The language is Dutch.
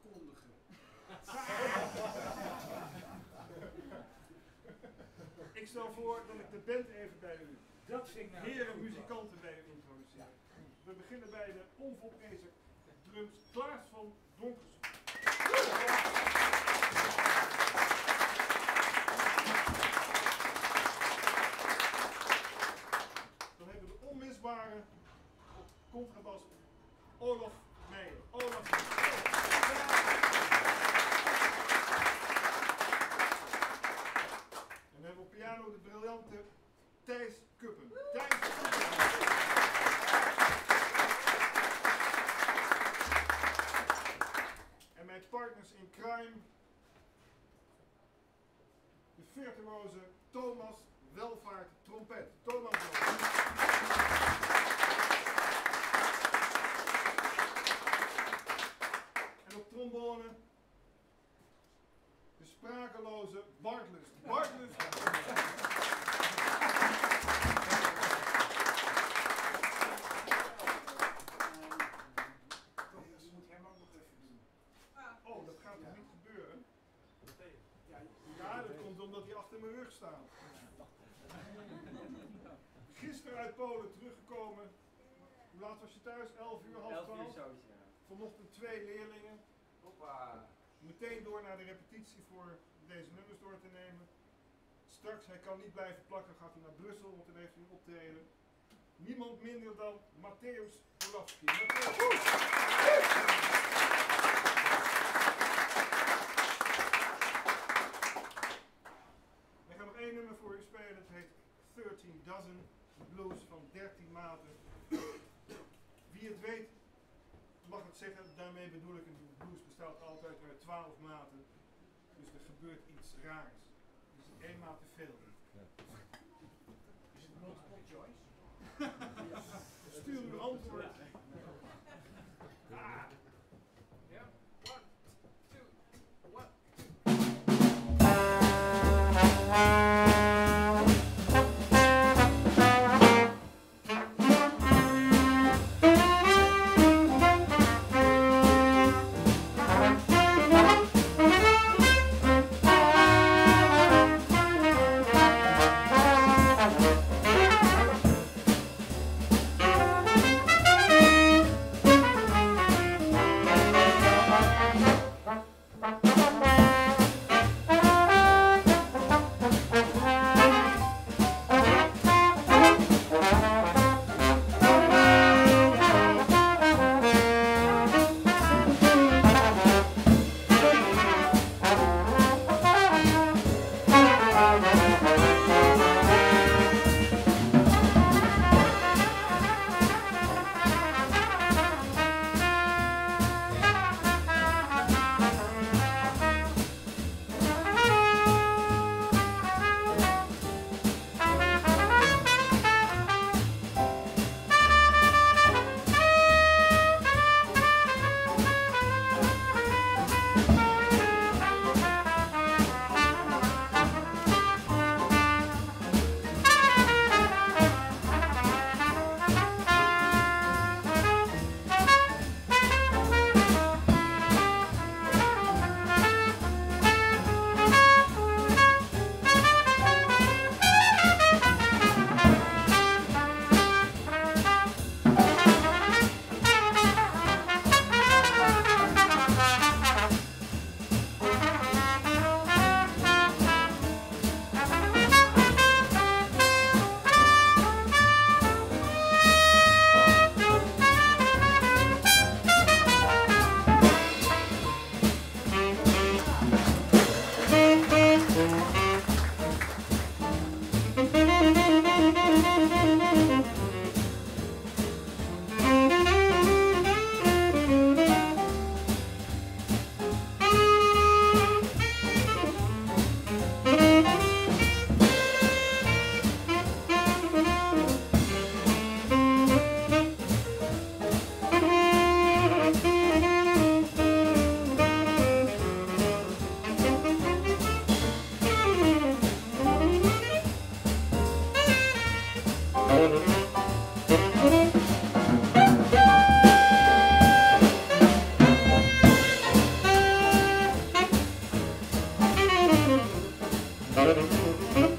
afkondigen. Ik stel voor dat ik de band even bij u, Dat vind ik nou heren muzikanten bij u introduceer. We beginnen bij de onvolprezen drums Klaas van Donkersen. Dan hebben we de onmisbare op contrabas Olaf Meijer. Olaf Meijer. En dan hebben we op piano de briljante Thijs Kuppen. Thijs Kuppen. En mijn partners in crime, de virtuoze Thomas Welvaart trompet. Thomas Welvaart. En op trombone de sprakeloze Bartlust. Bartlust. Oh, dat gaat toch niet gebeuren? Ja, dat komt omdat hij achter mijn rug staat. Gisteren uit Polen teruggekomen. Hoe laat was je thuis? 11 uur, half 12? 11 uur zoiets, ja. Vanochtend 2 leerlingen. Hoppa. Meteen door naar de repetitie voor deze nummers door te nemen. Straks, hij kan niet blijven plakken, gaat hij naar Brussel, want dan heeft hij een optreden. Niemand minder dan Mateusz Pulawski. We gaan nog één nummer voor u spelen, het heet 13 Dozen, blues van 13 maten. Wie het weet, mag het zeggen, daarmee bedoel ik, een blues bestaat altijd uit 12 maten. Dus er gebeurt iets raars. Dus 1 maat te veel. Is het multiple choice? Stuur uw antwoord. Ja. 1, 2, 1. Thank